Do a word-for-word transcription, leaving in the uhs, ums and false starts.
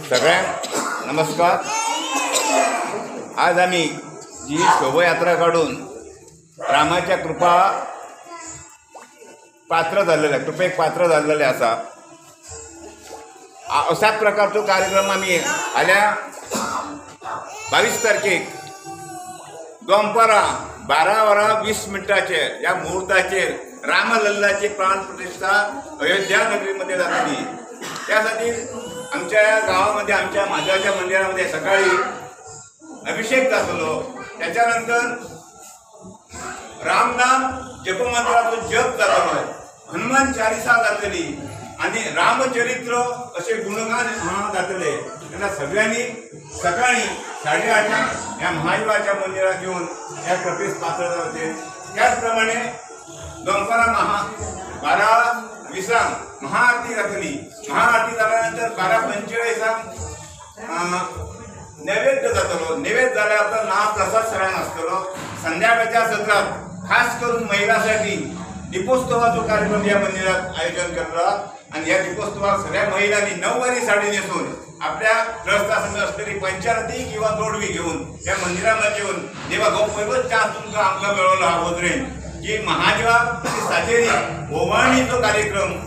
सगळ्यांना नमस्कार। आज आम्ही जी शोभायात्रा काढून रामाच्या कृपा पात्र झालेल्या कृपेक पात्र झालेले असा अशाच प्रकारचो कार्यक्रम आम्ही आल्या बावीस तारखेक दोनपारा बारा वरा वीस मिनिटाचेर या मुहूर्ताचेर रामलल्लाची प्राण प्रतिष्ठा अयोध्या नगरीमध्ये जातली। त्यासाठी आमच्या गावामध्ये आमच्या महादेवाच्या मंदिरामध्ये सकाळी अभिषेक जातलो। त्याच्यानंतर रामनाम जपमंत्राचो जप जातलो, हनुमान चालिसा जातली आणि रामचरित्र असे गुणगान म्हणून जातले। त्यांना सगळ्यांनी सकाळी साडेआठाक या महादेवाच्या मंदिरात येऊन या कृपेस पात्र जाते। त्याचप्रमाणे दोनपारा महा बारा वीसांक महाआरती जातली। महाआरती झाल्यानंतर बारा पंचेचाळीसांक नैवेद्य जातलो। नैवेद्य झाल्यानंतर महाप्रसाद सगळ्यांना असतलो। संध्याकाळच्या सत्रात खास करून महिलांसाठी दीपोत्सवाचा कार्यक्रम या मंदिरात आयोजन केला आणि या दीपोत्सवात सगळ्या महिलांनी नऊवारी साडी नेसून आपल्या ग्रस्तासंग असलेली पंचारती किंवा जोडवी घेऊन या मंदिरामध्ये येऊन देवा गो पैवत चार तुमका आमका मिळवला हा होत रे की महादेवा सातेरी ओवाळणीचो कार्यक्रम